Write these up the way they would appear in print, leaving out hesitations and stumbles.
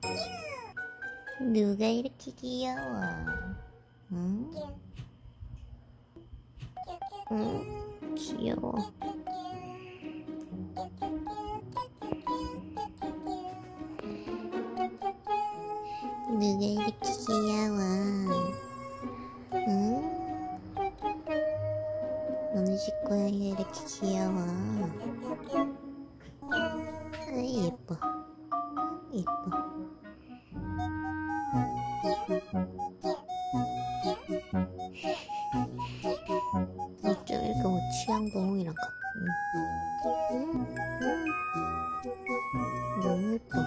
누가 이렇게 귀여워? 응? 응? 귀여워. 누가 이렇게 귀여워? 응? 어느 집 고양이가 이렇게 귀여워? 아이 예뻐. 예뻐. 어쩌니까 뭐 취향봉이랑 같은. 너무 예뻐.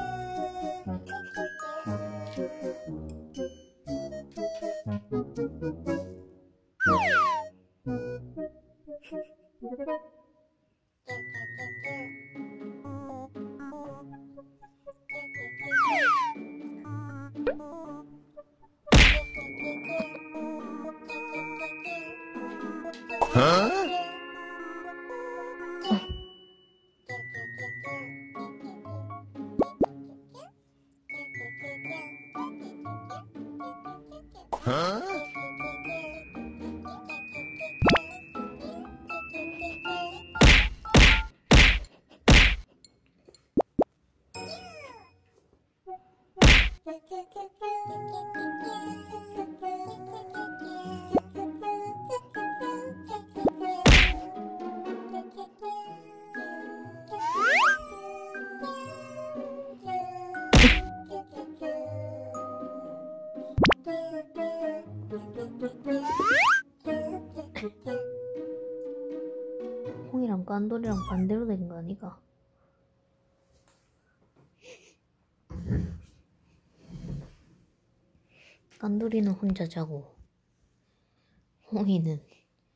홍이랑 깐돌이랑 반대로 된 거 아니가? 깐돌이는 혼자 자고 홍이는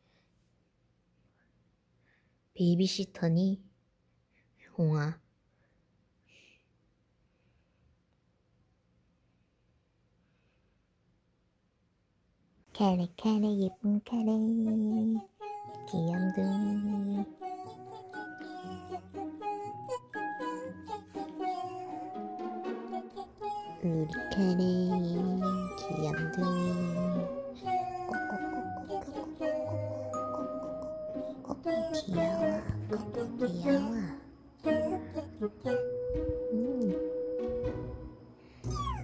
베이비시터니? 홍아. 카레 카레 예쁜 카레 귀염둥이. 우리 카레 귀염둥이. 꼬꼬꼬꼬꼬꼬꼬꼬꼬꼬 귀여워. 꼬꼬 귀여워.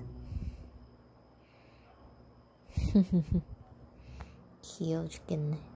귀여워 죽겠네.